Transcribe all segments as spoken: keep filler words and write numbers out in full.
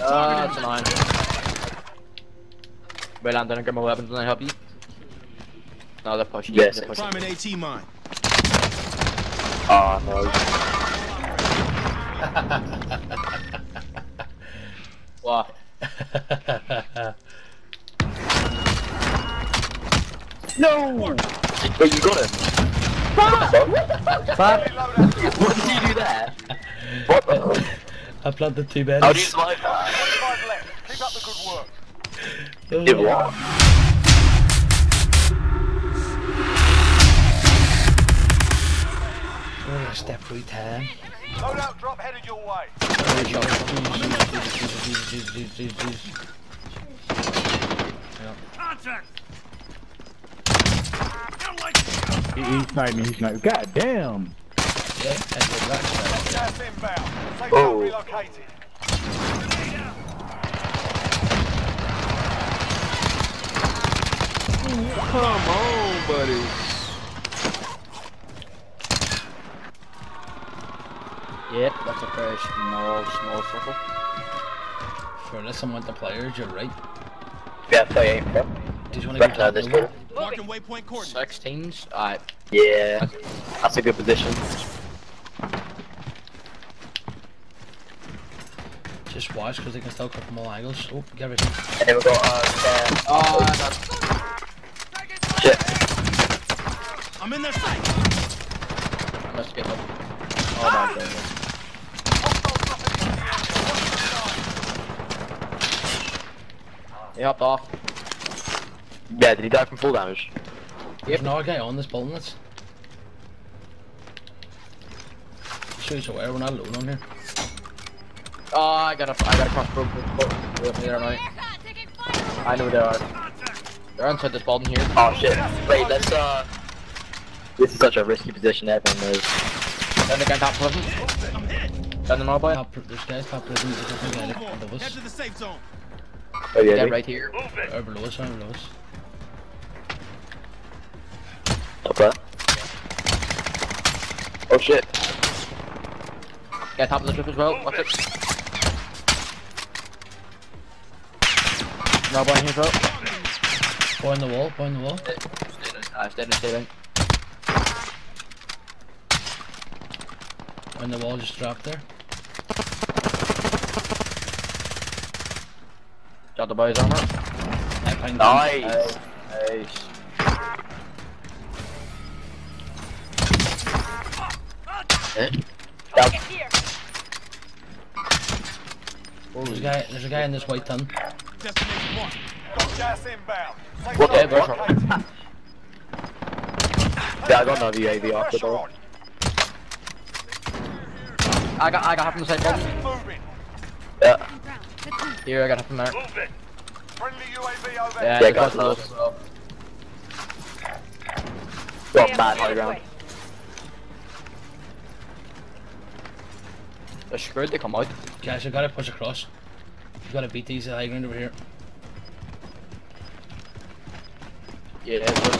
Uh, it's a nine. Wait, I'm gonna get my weapons and I help you. No, they're pushing. Yes. They're pushing. Prime an AT mine. Oh no. What? No! Wait, you got him? Fuck! Fuck! What did you do there? What the? I planted two beds. How do you survive that? twenty-five left. Keep up the good work. Did what? Oh, step through ten. Loadout drop headed your way. Contact. He, he sniped me, he sniped me. God damn! Yeah, that's the black side. Gas inbound. Safe Oh. zone relocated. Come on, buddy. Yep, that's a very small, small circle. For this, I'm with the players, you're right. Yeah, play aim, bro. Do you want to go Back to this the door. Marking waypoint coordinates. Sixteens? Alright. Yeah, that's a good position. Just watch, because they can still come from all angles. Oh, get everything. And then we've got, uh, Oh, uh, that's... shit. I'm in their sight. I must get up. Oh my goodness. He hopped off. Yeah, did he die from full damage? There's another guy on this building that's... Show you where we're not alone on here. Oh, I gotta, I gotta cross road. With me there, mate. I know they are. They're inside this building here. Oh shit. Wait, let's, uh... This is such a risky position, everyone knows. Then the guy top prison. Send them all by. Top, there's guys top prison, there's a guy above Head us. to the safe zone. Oh yeah, Get Nick? right here. Or below us, or below us. Up there. Oh shit. Get top of the ship as well. Watch it. No one here as well. Behind the wall, behind the wall. Uh, stay in, stay in. Behind the wall, just dropped there. Got the boys armor. I find Nice. Nice. Nice. Eh? There's a guy, there's a guy in this white ton. Destination one. Got gas inbound. Safe What zone the- relocated. Yeah, I got another U A V off the Pressure door. on. I got, I got half from the side Gas button. is moving. Yeah. Here, I got half from there. Moving. Friendly U A V over. Yeah, Yeah, there's got lots of those. those as well. Got mad high ground. They're screwed, they come out. Guys, I gotta push across. You gotta beat these high ground over here. Yeah, it's good.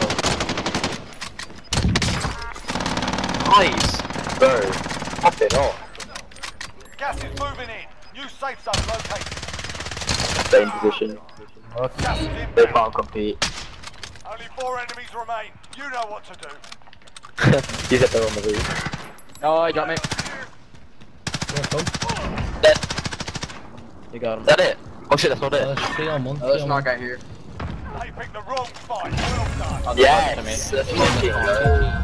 Nice! Bro. Pop it off. Gas is moving in. New safe zone located. Same position. Gas is They inbound. can't compete. Only four enemies remain. You know what to do. He's up there on the roof. Oh, he got me. Careful. Dead. You got him. Is that it? Oh shit, that's not Oh, it. there's three on one. Oh, Three there's on another one. guy here. They picked the wrong fight. Well done. Oh, Yes! That's fucking good.